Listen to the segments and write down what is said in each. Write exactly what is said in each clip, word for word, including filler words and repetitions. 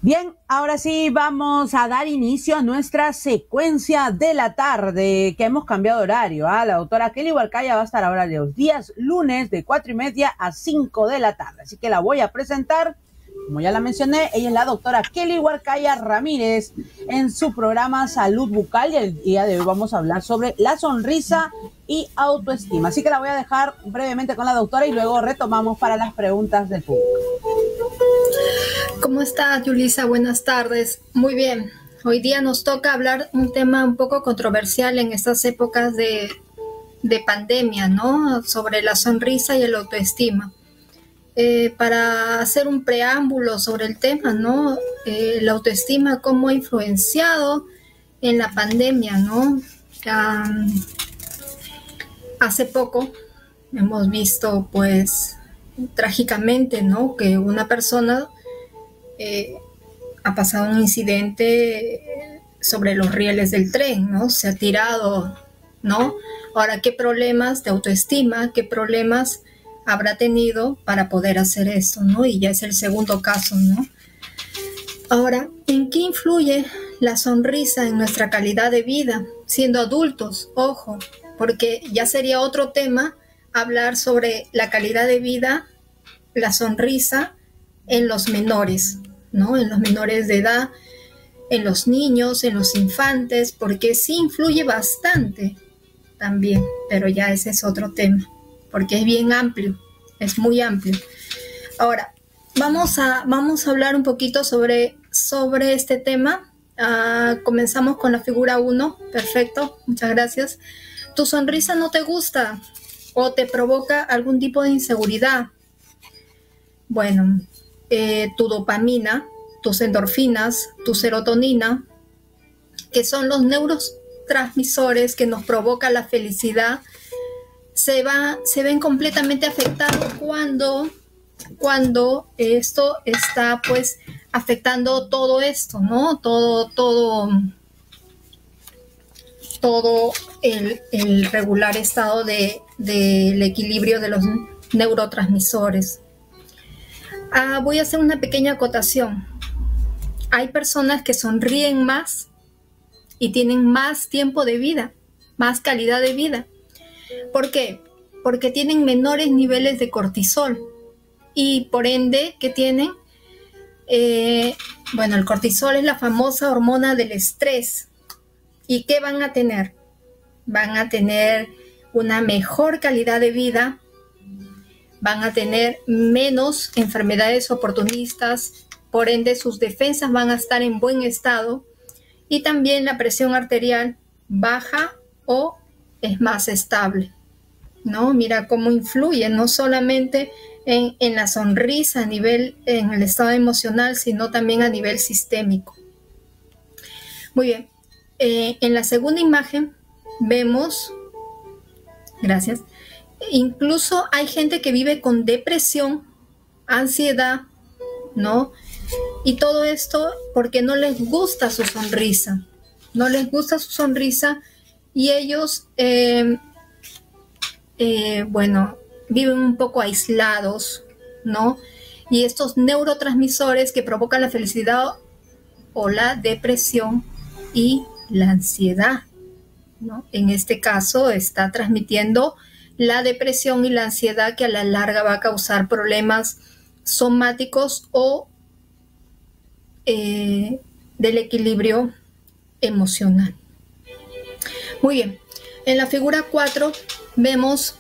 Bien, ahora sí vamos a dar inicio a nuestra secuencia de la tarde, que hemos cambiado de horario. ¿ah? La doctora Kelly Huarcaya va a estar ahora los días lunes de cuatro y media a cinco de la tarde. Así que la voy a presentar. Como ya la mencioné, ella es la doctora Kelly Huarcaya Ramírez en su programa Salud Bucal, y el día de hoy vamos a hablar sobre la sonrisa y autoestima. Así que la voy a dejar brevemente con la doctora y luego retomamos para las preguntas del público. ¿Cómo estás, Yulisa? Buenas tardes. Muy bien. Hoy día nos toca hablar un tema un poco controversial en estas épocas de, de pandemia, ¿no? Sobre la sonrisa y el autoestima. Eh, para hacer un preámbulo sobre el tema, ¿no? Eh, la autoestima, cómo ha influenciado en la pandemia, ¿no? Um, hace poco hemos visto, pues, trágicamente, ¿no? Que una persona eh, ha pasado un incidente sobre los rieles del tren, ¿no? Se ha tirado, ¿no? Ahora, ¿qué problemas de autoestima, qué problemas habrá tenido para poder hacer esto, ¿no? Y ya es el segundo caso, ¿no? Ahora, ¿en qué influye la sonrisa en nuestra calidad de vida siendo adultos? Ojo, porque ya sería otro tema hablar sobre la calidad de vida, la sonrisa en los menores, ¿no? En los menores de edad, en los niños, en los infantes, porque sí influye bastante también, pero ya ese es otro tema, porque es bien amplio, es muy amplio. Ahora, vamos a, vamos a hablar un poquito sobre, sobre este tema. Uh, comenzamos con la figura uno, perfecto, muchas gracias. ¿Tu sonrisa no te gusta o te provoca algún tipo de inseguridad? Bueno, eh, tu dopamina, tus endorfinas, tu serotonina, que son los neurotransmisores que nos provocan la felicidad, se, va, se ven completamente afectados cuando, cuando esto está pues afectando todo esto, ¿no? Todo, todo, todo el, el regular estado de, del equilibrio de los neurotransmisores. Ah, voy a hacer una pequeña acotación. Hay personas que sonríen más y tienen más tiempo de vida, más calidad de vida. ¿Por qué? Porque tienen menores niveles de cortisol y por ende, ¿qué tienen? Eh, bueno, el cortisol es la famosa hormona del estrés. ¿Y qué van a tener? Van a tener una mejor calidad de vida, van a tener menos enfermedades oportunistas, por ende sus defensas van a estar en buen estado y también la presión arterial baja o es más estable, ¿no? Mira cómo influye no solamente en, en la sonrisa a nivel, en el estado emocional, sino también a nivel sistémico. Muy bien, eh, en la segunda imagen vemos, gracias, incluso hay gente que vive con depresión, ansiedad, ¿no? Y todo esto porque no les gusta su sonrisa, no les gusta su sonrisa y ellos, eh, eh, bueno, viven un poco aislados, ¿no? Y estos neurotransmisores que provocan la felicidad o la depresión y la ansiedad, ¿no? En este caso está transmitiendo la depresión y la ansiedad que a la larga va a causar problemas somáticos o eh, del equilibrio emocional. Muy bien, en la figura cuatro vemos,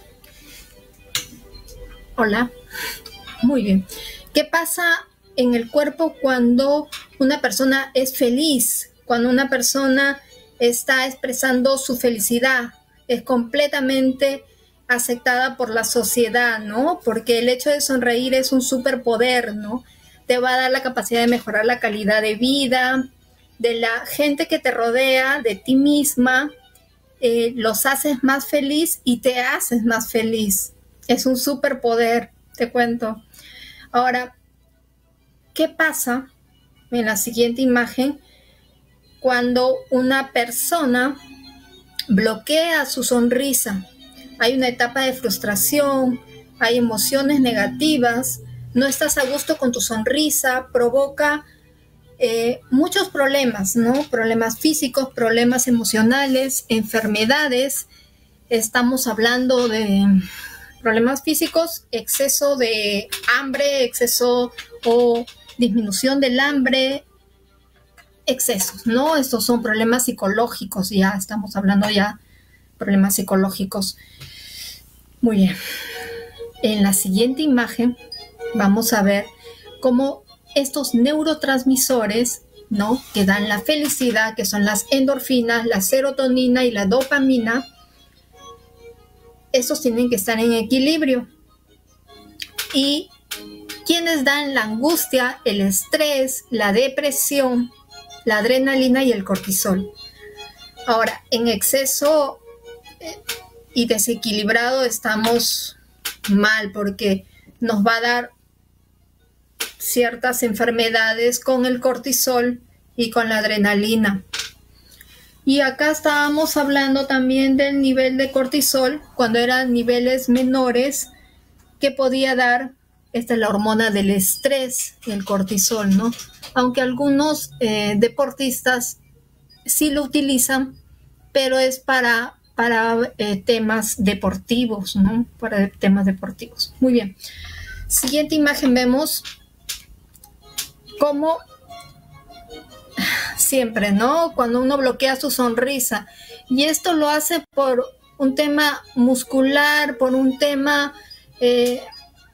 hola, muy bien, ¿qué pasa en el cuerpo cuando una persona es feliz? Cuando una persona está expresando su felicidad, es completamente aceptada por la sociedad, ¿no? Porque el hecho de sonreír es un superpoder, ¿no? Te va a dar la capacidad de mejorar la calidad de vida de la gente que te rodea, de ti misma, eh, los haces más feliz y te haces más feliz. Es un superpoder, te cuento. Ahora, ¿qué pasa en la siguiente imagen cuando una persona bloquea su sonrisa? Hay una etapa de frustración, hay emociones negativas, no estás a gusto con tu sonrisa, provoca eh, muchos problemas, ¿no? Problemas físicos, problemas emocionales, enfermedades. Estamos hablando de problemas físicos, exceso de hambre, exceso o disminución del hambre, excesos, ¿no? Estos son problemas psicológicos, ya estamos hablando ya problemas psicológicos. Muy bien. En la siguiente imagen vamos a ver cómo estos neurotransmisores, ¿no?, que dan la felicidad, que son las endorfinas, la serotonina y la dopamina, estos tienen que estar en equilibrio. Y quienes dan la angustia, el estrés, la depresión, la adrenalina y el cortisol. Ahora, en exceso eh, y desequilibrado estamos mal, porque nos va a dar ciertas enfermedades con el cortisol y con la adrenalina. Y acá estábamos hablando también del nivel de cortisol, cuando eran niveles menores, que podía dar, esta es la hormona del estrés, el cortisol, ¿no? Aunque algunos eh, deportistas sí lo utilizan, pero es para, para eh, temas deportivos, ¿no? Para temas deportivos. Muy bien. Siguiente imagen, vemos cómo siempre, ¿no?, cuando uno bloquea su sonrisa, y esto lo hace por un tema muscular, por un tema eh,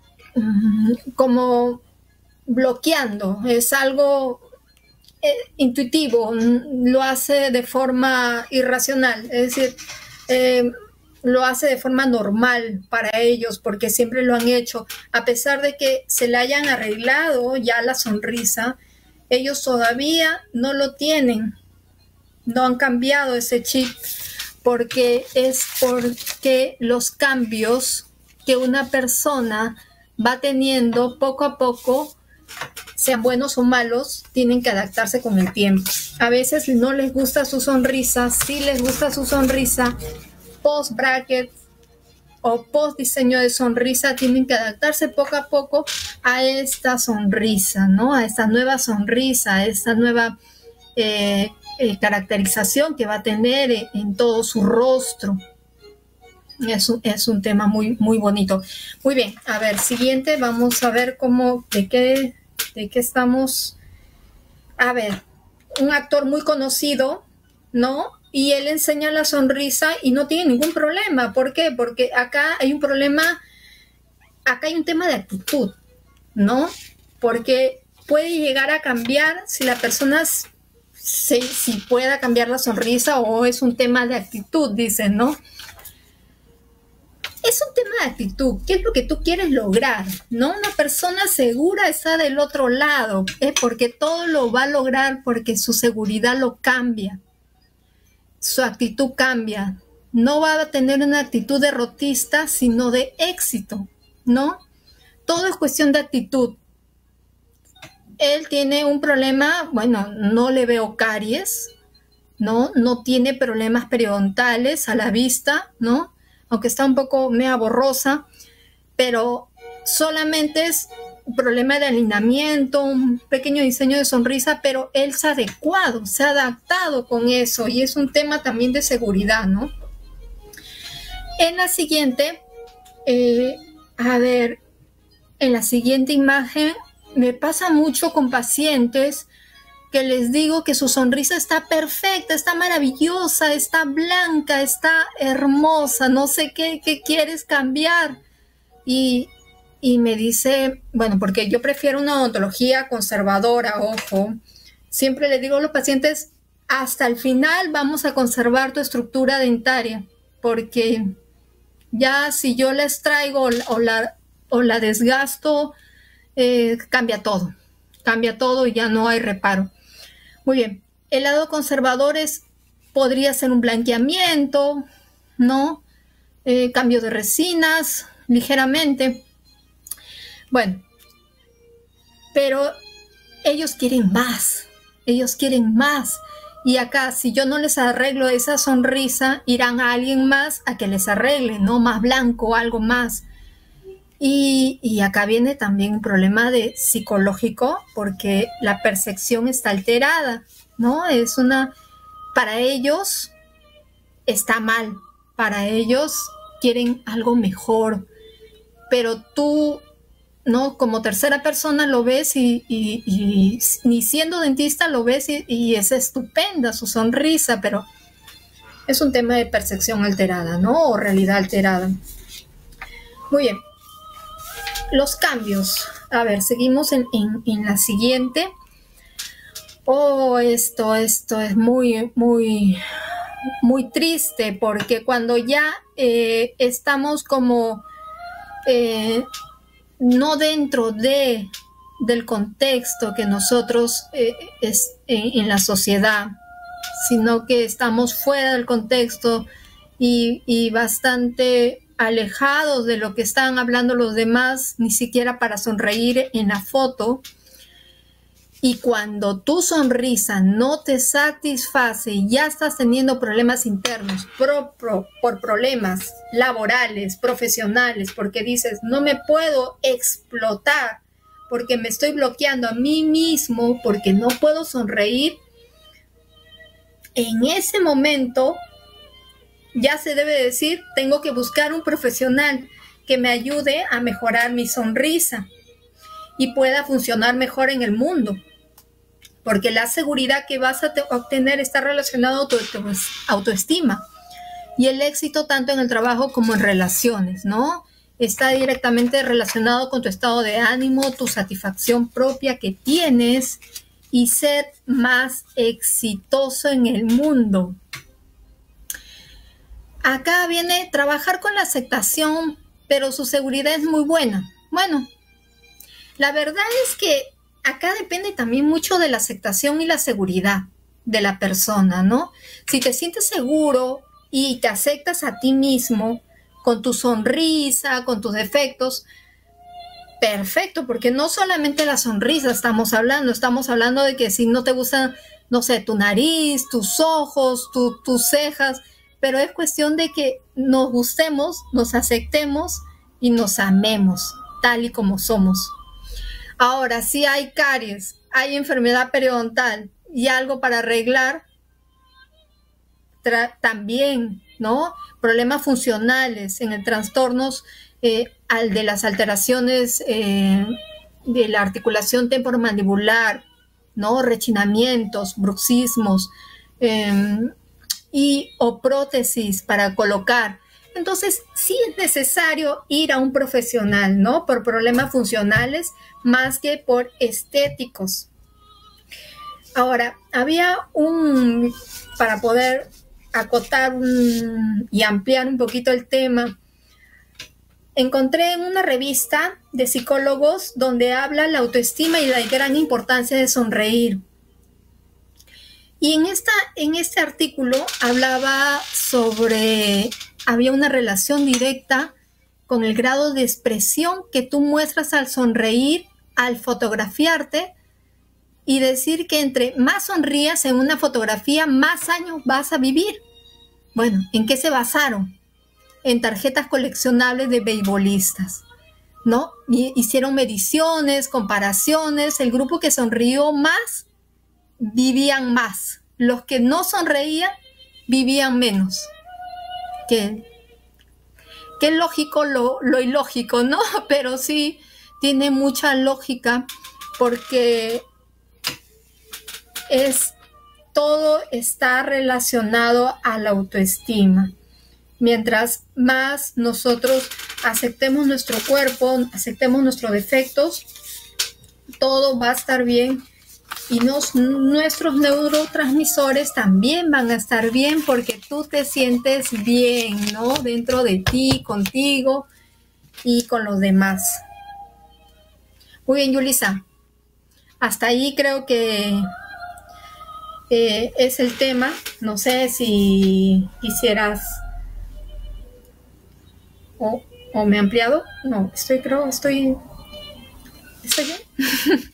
como bloqueando, es algo eh, intuitivo, lo hace de forma irracional, es decir, eh, lo hace de forma normal para ellos, porque siempre lo han hecho, a pesar de que se le hayan arreglado ya la sonrisa, ellos todavía no lo tienen, no han cambiado ese chip, porque es porque los cambios que una persona va teniendo poco a poco, sean buenos o malos, tienen que adaptarse con el tiempo. A veces no les gusta su sonrisa, sí les gusta su sonrisa, post bracket o post diseño de sonrisa, tienen que adaptarse poco a poco a esta sonrisa, ¿no? A esta nueva sonrisa, a esta nueva eh, eh, caracterización que va a tener en, en todo su rostro. Es un, es un tema muy, muy bonito. Muy bien, a ver, siguiente, vamos a ver cómo, de qué, de qué estamos. A ver, un actor muy conocido, ¿no? Y él enseña la sonrisa y no tiene ningún problema. ¿Por qué? Porque acá hay un problema, acá hay un tema de actitud, ¿no? Porque puede llegar a cambiar si la persona, si, si pueda cambiar la sonrisa, o es un tema de actitud, dicen, ¿no? Es un tema de actitud. ¿Qué es lo que tú quieres lograr? ¿No? Una persona segura está del otro lado, ¿eh? Porque todo lo va a lograr porque su seguridad lo cambia. Su actitud cambia. No va a tener una actitud derrotista, sino de éxito, ¿no? Todo es cuestión de actitud. Él tiene un problema, bueno, no le veo caries, ¿no? No tiene problemas periodontales a la vista, ¿no? Aunque está un poco media borrosa, pero solamente es un problema de alineamiento, un pequeño diseño de sonrisa, pero él se ha adecuado, se ha adaptado con eso, y es un tema también de seguridad, ¿no? En la siguiente, eh, a ver, en la siguiente imagen, me pasa mucho con pacientes que les digo que su sonrisa está perfecta, está maravillosa, está blanca, está hermosa, no sé qué, qué quieres cambiar. Y, y me dice, bueno, porque yo prefiero una odontología conservadora, ojo, siempre le digo a los pacientes, hasta el final vamos a conservar tu estructura dentaria, porque ya si yo la extraigo o la, o la, o la desgasto, eh, cambia todo, cambia todo y ya no hay reparo. Muy bien, el lado conservador es, podría ser un blanqueamiento, ¿no? Eh, cambio de resinas, ligeramente. Bueno, pero ellos quieren más, ellos quieren más. Y acá, si yo no les arreglo esa sonrisa, irán a alguien más a que les arregle, ¿no? Más blanco, algo más. Y, y acá viene también un problema de psicológico porque la percepción está alterada, ¿no? Es una, para ellos está mal, para ellos quieren algo mejor, pero tú, ¿no? Como tercera persona lo ves y, y, y ni siendo dentista lo ves y, y es estupenda su sonrisa, pero es un tema de percepción alterada, ¿no? O realidad alterada. Muy bien. Los cambios. A ver, seguimos en, en, en la siguiente. Oh, esto, esto es muy, muy, muy triste porque cuando ya eh, estamos como eh, no dentro de, del contexto que nosotros eh, es en, en la sociedad, sino que estamos fuera del contexto y, y bastante alejados de lo que están hablando los demás, ni siquiera para sonreír en la foto. Y cuando tu sonrisa no te satisface y ya estás teniendo problemas internos por, por, por problemas laborales, profesionales, porque dices, no me puedo explotar, porque me estoy bloqueando a mí mismo, porque no puedo sonreír, en ese momento ya se debe decir, tengo que buscar un profesional que me ayude a mejorar mi sonrisa y pueda funcionar mejor en el mundo. Porque la seguridad que vas a obtener está relacionada a tu autoestima y el éxito tanto en el trabajo como en relaciones, ¿no? Está directamente relacionado con tu estado de ánimo, tu satisfacción propia que tienes y ser más exitoso en el mundo. Acá viene trabajar con la aceptación, pero su seguridad es muy buena. Bueno, la verdad es que acá depende también mucho de la aceptación y la seguridad de la persona, ¿no? Si te sientes seguro y te aceptas a ti mismo con tu sonrisa, con tus defectos, perfecto, porque no solamente la sonrisa estamos hablando, estamos hablando de que si no te gusta, no sé, tu nariz, tus ojos, tu, tus cejas, pero es cuestión de que nos gustemos, nos aceptemos y nos amemos tal y como somos. Ahora, si hay caries, hay enfermedad periodontal y algo para arreglar, también, ¿no? Problemas funcionales en el trastornos eh, al de las alteraciones eh, de la articulación temporomandibular, ¿no? Rechinamientos, bruxismos eh, y o prótesis para colocar. Entonces, sí es necesario ir a un profesional, ¿no? Por problemas funcionales más que por estéticos. Ahora, había un, para poder acotar un, y ampliar un poquito el tema, encontré en una revista de psicólogos donde habla la autoestima y la gran importancia de sonreír. Y en, esta, en este artículo hablaba sobre, había una relación directa con el grado de expresión que tú muestras al sonreír, al fotografiarte y decir que entre más sonrías en una fotografía, más años vas a vivir. Bueno, ¿en qué se basaron? En tarjetas coleccionables de beisbolistas, ¿no? Y hicieron mediciones, comparaciones, el grupo que sonrió más vivían más, los que no sonreían vivían menos. Qué, qué lógico lo, lo ilógico, ¿no? Pero sí tiene mucha lógica porque es, todo está relacionado a la autoestima. Mientras más nosotros aceptemos nuestro cuerpo, aceptemos nuestros defectos, todo va a estar bien. Y nos, nuestros neurotransmisores también van a estar bien porque tú te sientes bien, ¿no? Dentro de ti, contigo y con los demás. Muy bien, Yulisa. Hasta ahí creo que eh, es el tema. No sé si quisieras... ¿O, o me he ampliado? No, estoy, creo, estoy... ¿Estoy bien?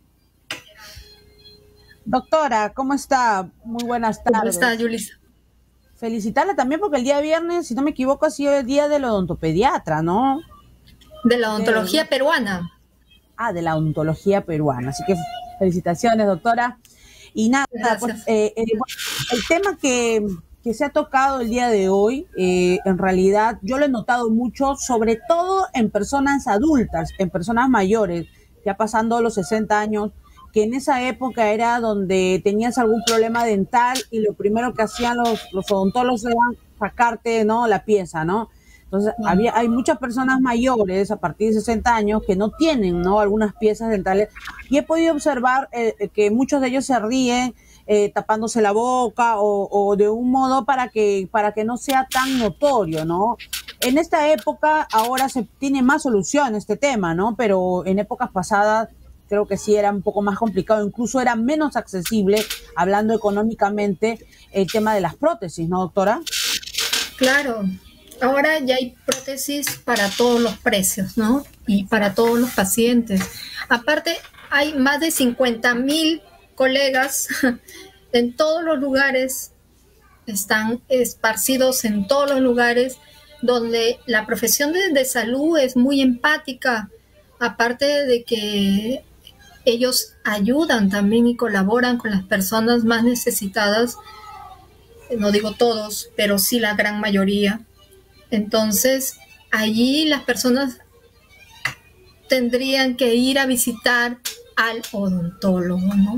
Doctora, ¿cómo está? Muy buenas tardes. ¿Cómo está, Yulisa? Felicitarla también porque el día viernes, si no me equivoco, ha sido el día del odontopediatra, ¿no? De la De, odontología peruana. ah, de la odontología peruana. Así que felicitaciones, doctora. Y nada, pues Gracias. eh, eh, bueno, el tema que, que se ha tocado el día de hoy, eh, en realidad yo lo he notado mucho, sobre todo en personas adultas, en personas mayores, ya pasando los sesenta años, que en esa época era donde tenías algún problema dental y lo primero que hacían los, los odontólogos era sacarte, ¿no?, la pieza, ¿no? Entonces, Sí. había, hay muchas personas mayores a partir de sesenta años que no tienen, ¿no?, algunas piezas dentales, y he podido observar eh, que muchos de ellos se ríen eh, tapándose la boca o, o de un modo para que, para que no sea tan notorio, ¿no? En esta época ahora se tiene más solución a este tema, ¿no? Pero en épocas pasadas creo que sí era un poco más complicado, incluso era menos accesible, hablando económicamente, el tema de las prótesis, ¿no, doctora? Claro, ahora ya hay prótesis para todos los precios, ¿no? Y para todos los pacientes. Aparte, hay más de cincuenta mil colegas en todos los lugares, están esparcidos en todos los lugares donde la profesión de, de salud es muy empática, aparte de que ellos ayudan también y colaboran con las personas más necesitadas, no digo todos, pero sí la gran mayoría. Entonces, allí las personas tendrían que ir a visitar al odontólogo, ¿no?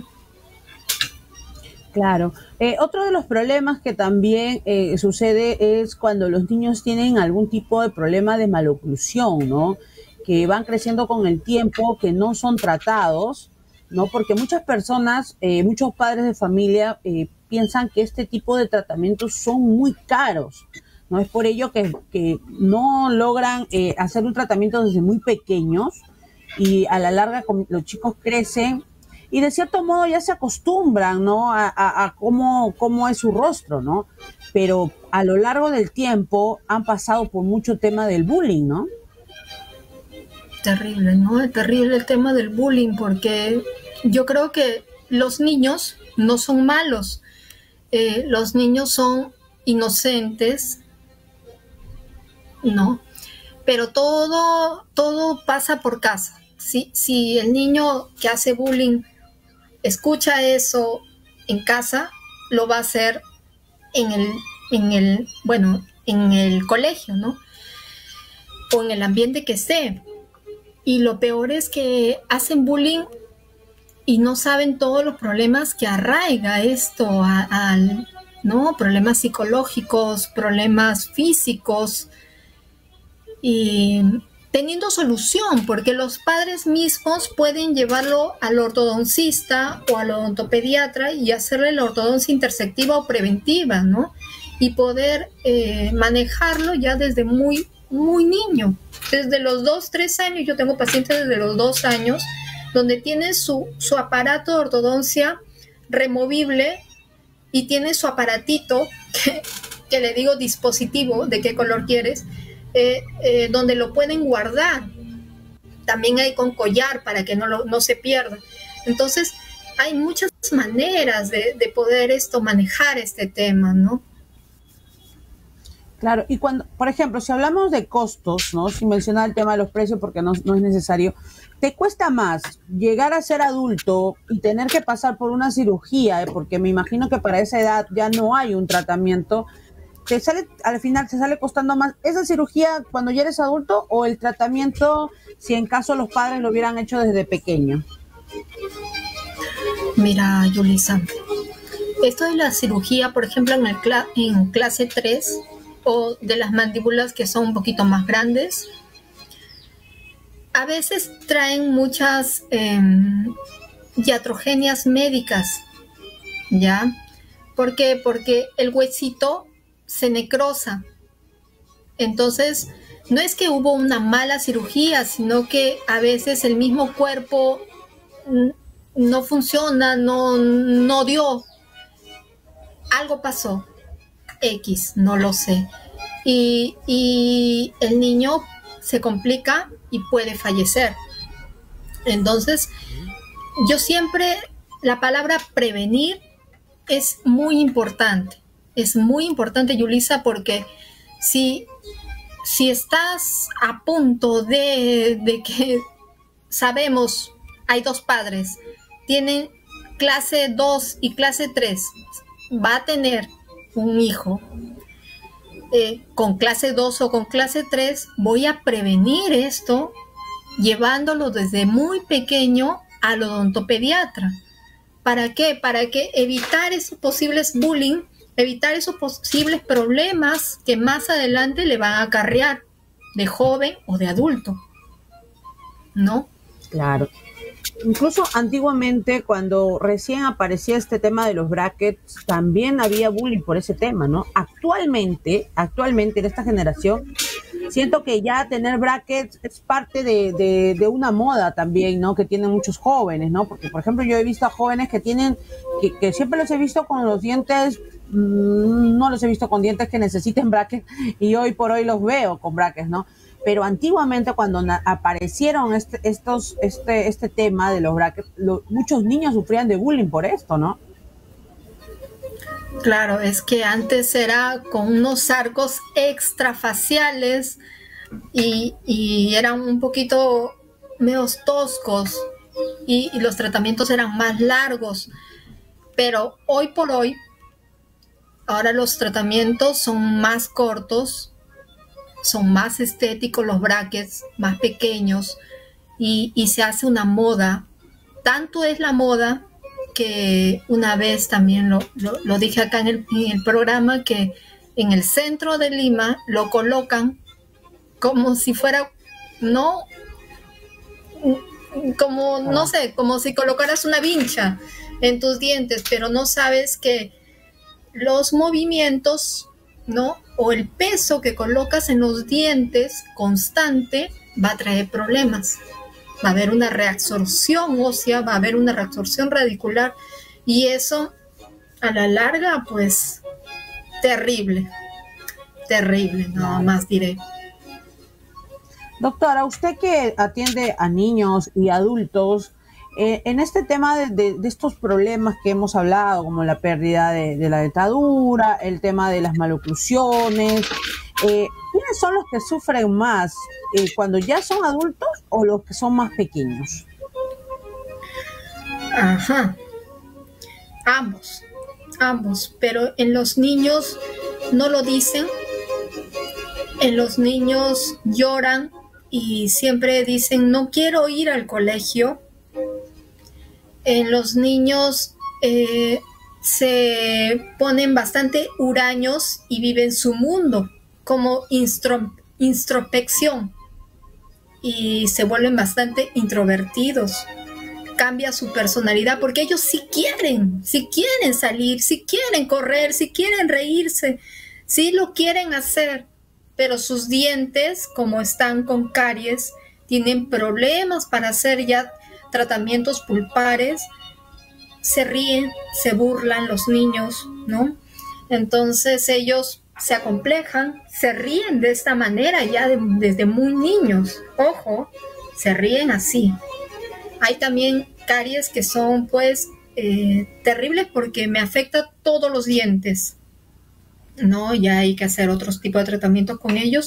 Claro. Eh, otro de los problemas que también eh, sucede es cuando los niños tienen algún tipo de problema de maloclusión, ¿no? Que van creciendo con el tiempo, que no son tratados, ¿no? Porque muchas personas, eh, muchos padres de familia eh, piensan que este tipo de tratamientos son muy caros, ¿no? Es por ello que, que no logran eh, hacer un tratamiento desde muy pequeños y a la larga con- los chicos crecen y de cierto modo ya se acostumbran, ¿no? A, a- a cómo, cómo es su rostro, ¿no? Pero a lo largo del tiempo han pasado por mucho tema del bullying, ¿no? Terrible, ¿no? Es terrible el tema del bullying porque yo creo que los niños no son malos, eh, los niños son inocentes, ¿no? Pero todo, todo pasa por casa. Si, si el niño que hace bullying escucha eso en casa, lo va a hacer en el, en el, bueno, en el colegio, ¿no? O en el ambiente que esté. Y lo peor es que hacen bullying y no saben todos los problemas que arraiga esto al, ¿no? Problemas psicológicos, problemas físicos y teniendo solución, porque los padres mismos pueden llevarlo al ortodoncista o al odontopediatra y hacerle la ortodoncia intersectiva o preventiva, ¿no? Y poder eh, manejarlo ya desde muy, muy niño. Desde los dos, tres años, yo tengo pacientes desde los dos años, donde tiene su, su aparato de ortodoncia removible y tiene su aparatito, que, que le digo dispositivo, de qué color quieres, eh, eh, donde lo pueden guardar. También hay con collar para que no, lo, no se pierda. Entonces, hay muchas maneras de, de poder esto manejar este tema, ¿no? Claro, y cuando, por ejemplo, si hablamos de costos, ¿no? Sin mencionar el tema de los precios porque no, no es necesario, ¿te cuesta más llegar a ser adulto y tener que pasar por una cirugía? eh? Porque me imagino que para esa edad ya no hay un tratamiento. ¿Te sale, al final, te sale costando más esa cirugía cuando ya eres adulto o el tratamiento si en caso los padres lo hubieran hecho desde pequeño? Mira, Yulisa, esto de la cirugía, por ejemplo, en, el cla en clase tres o de las mandíbulas que son un poquito más grandes, a veces traen muchas eh, iatrogenias médicas, ¿ya? ¿Por qué? Porque el huesito se necrosa. Entonces, no es que hubo una mala cirugía, sino que a veces el mismo cuerpo no funciona, no, no dio. Algo pasó. X, no lo sé. Y, y el niño se complica y puede fallecer. Entonces, yo siempre, la palabra prevenir es muy importante. Es muy importante, Yulisa, porque si si estás a punto de, de que sabemos, hay dos padres, tienen clase dos y clase tres, va a tener un hijo eh, con clase dos o con clase tres, voy a prevenir esto llevándolo desde muy pequeño al odontopediatra. ¿Para qué? Para que evitar esos posibles bullying, evitar esos posibles problemas que más adelante le van a acarrear de joven o de adulto, ¿no? Claro. Incluso antiguamente, cuando recién aparecía este tema de los brackets, también había bullying por ese tema, ¿no? Actualmente, actualmente en esta generación, siento que ya tener brackets es parte de, de, de una moda también, ¿no? Que tienen muchos jóvenes, ¿no? Porque, por ejemplo, yo he visto a jóvenes que tienen, que, que siempre los he visto con los dientes, mmm, no los he visto con dientes que necesiten brackets, y hoy por hoy los veo con brackets, ¿no? Pero antiguamente, cuando aparecieron este, estos, este, este tema de los brackets, lo, muchos niños sufrían de bullying por esto, ¿no? Claro, es que antes era con unos arcos extrafaciales y, y eran un poquito menos toscos y, y los tratamientos eran más largos. Pero hoy por hoy, ahora los tratamientos son más cortos, son más estéticos los brackets, más pequeños y, y se hace una moda. Tanto es la moda que una vez también lo, lo, lo dije acá en el, en el programa, que en el centro de Lima lo colocan como si fuera, no, como, no sé, como si colocaras una vincha en tus dientes, pero no sabes que los movimientos, ¿no? O el peso que colocas en los dientes constante va a traer problemas. Va a haber una reabsorción ósea, va a haber una reabsorción radicular y eso a la larga, pues, terrible, terrible, nada más diré. Doctora, usted que atiende a niños y adultos, eh, en este tema de, de, de estos problemas que hemos hablado, como la pérdida de, de la dentadura, el tema de las maloclusiones, eh, ¿quiénes son los que sufren más? Eh, ¿Cuando ya son adultos o los que son más pequeños? Ajá, ambos, ambos, pero en los niños no lo dicen, en los niños lloran y siempre dicen no quiero ir al colegio. En los niños eh, se ponen bastante huraños y viven su mundo como instro, introspección y se vuelven bastante introvertidos. Cambia su personalidad porque ellos sí quieren, sí quieren salir, sí quieren correr, sí quieren reírse, sí lo quieren hacer, pero sus dientes, como están con caries, tienen problemas para hacer ya tratamientos pulpares, se ríen, se burlan los niños, ¿no? Entonces ellos se acomplejan, se ríen de esta manera ya de, desde muy niños, ojo, se ríen así. Hay también caries que son pues eh, terribles porque me afecta todos los dientes, ¿no? Ya hay que hacer otros tipos de tratamientos con ellos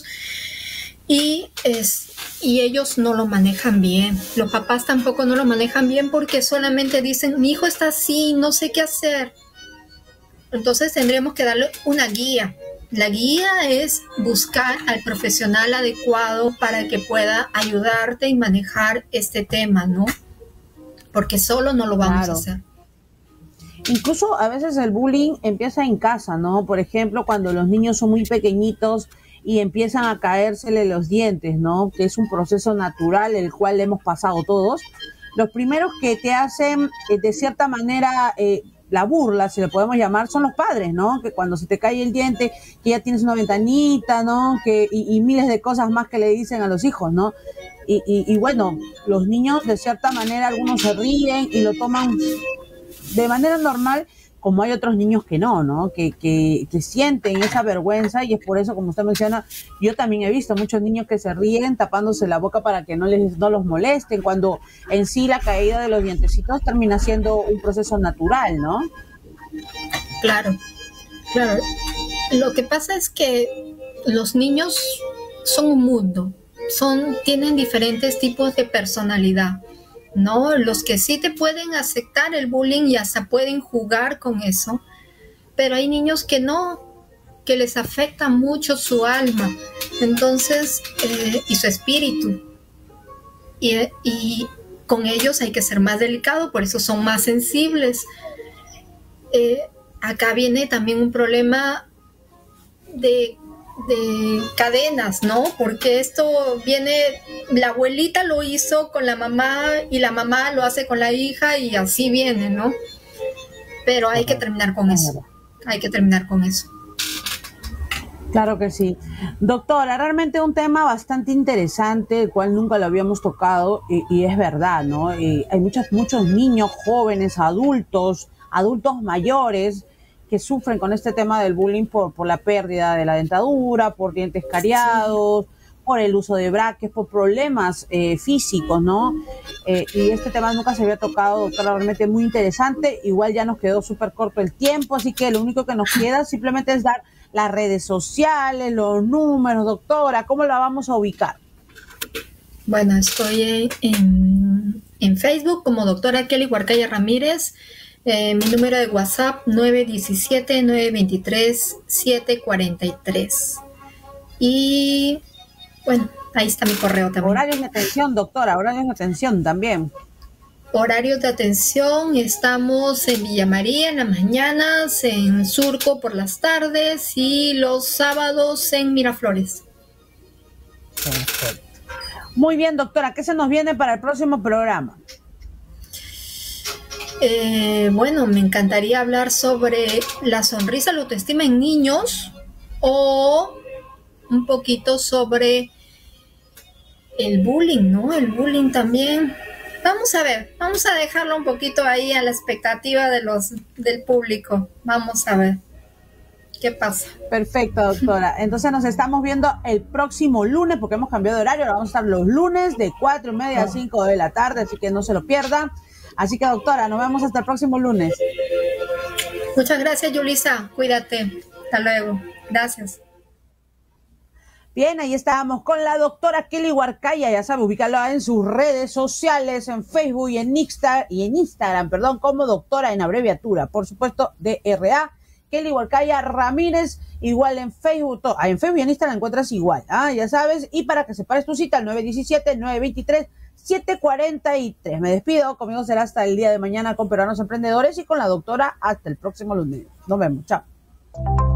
y, es, y ellos no lo manejan bien. Los papás tampoco no lo manejan bien porque solamente dicen, mi hijo está así, no sé qué hacer. Entonces tendremos que darle una guía. La guía es buscar al profesional adecuado para que pueda ayudarte y manejar este tema, ¿no? Porque solo no lo vamos Claro. a hacer. Incluso a veces el bullying empieza en casa, ¿no? Por ejemplo, cuando los niños son muy pequeñitos y empiezan a caérsele los dientes, ¿no? Que es un proceso natural el cual hemos pasado todos. Los primeros que te hacen, eh, de cierta manera, eh, la burla, si le podemos llamar, son los padres, ¿no? Que cuando se te cae el diente, que ya tienes una ventanita, ¿no? Que, y, y miles de cosas más que le dicen a los hijos, ¿no? Y, y, y bueno, los niños, de cierta manera, algunos se ríen y lo toman de manera normal, como hay otros niños que no, ¿no? Que, que, que sienten esa vergüenza y es por eso, como usted menciona, yo también he visto muchos niños que se ríen tapándose la boca para que no les no los molesten, cuando en sí la caída de los dientecitos termina siendo un proceso natural, ¿no? Claro, claro. Lo que pasa es que los niños son un mundo, son, tienen diferentes tipos de personalidad, ¿no? Los que sí te pueden aceptar el bullying y hasta pueden jugar con eso, pero hay niños que no, que les afecta mucho su alma, entonces, eh, y su espíritu. Y, y con ellos hay que ser más delicado, por eso son más sensibles. Eh, acá viene también un problema de, de cadenas, ¿no? Porque esto viene, la abuelita lo hizo con la mamá y la mamá lo hace con la hija y así viene, ¿no? Pero hay que terminar con eso, hay que terminar con eso. Claro que sí. Doctora, realmente un tema bastante interesante, el cual nunca lo habíamos tocado y, y es verdad, ¿no? Y hay muchos, muchos niños, jóvenes, adultos, adultos mayores que sufren con este tema del bullying por, por la pérdida de la dentadura, por dientes cariados, sí, por el uso de brackets, por problemas eh, físicos, ¿no? Eh, y este tema nunca se había tocado, doctora, realmente muy interesante. Igual ya nos quedó súper corto el tiempo, así que lo único que nos queda simplemente es dar las redes sociales, los números, doctora, ¿cómo la vamos a ubicar? Bueno, estoy en, en Facebook como doctora Kelly Huarcaya Ramírez, eh, mi número de WhatsApp nueve uno siete, nueve dos tres, siete cuatro tres. Y bueno, ahí está mi correo también. Horarios de atención, doctora, horarios de atención también. Horarios de atención, estamos en Villa María en las mañanas, en Surco por las tardes y los sábados en Miraflores. Perfecto. Muy bien, doctora, ¿qué se nos viene para el próximo programa? Eh, bueno, me encantaría hablar sobre la sonrisa, la autoestima en niños o un poquito sobre el bullying, ¿no? El bullying también. Vamos a ver, vamos a dejarlo un poquito ahí a la expectativa de los, del público. Vamos a ver qué pasa. Perfecto, doctora. Entonces nos estamos viendo el próximo lunes, porque hemos cambiado de horario. Ahora vamos a estar los lunes de cuatro y media a cinco de la tarde, así que no se lo pierdan. Así que, doctora, nos vemos hasta el próximo lunes. Muchas gracias, Yulisa. Cuídate. Hasta luego. Gracias. Bien, ahí estábamos con la doctora Kelly Huarcaya, ya sabe, ubícala en sus redes sociales, en Facebook y en Instagram, y en Instagram, perdón, como doctora en abreviatura, por supuesto, D R A, Kelly Huarcaya Ramírez, igual en Facebook, to, en Facebook y en Instagram la encuentras igual, ¿ah? Ya sabes, y para que separes tu cita, al nueve uno siete, nueve dos tres, siete cuatro tres. Me despido, conmigo será hasta el día de mañana con Peruanos Emprendedores y con la doctora hasta el próximo lunes. Nos vemos, chao.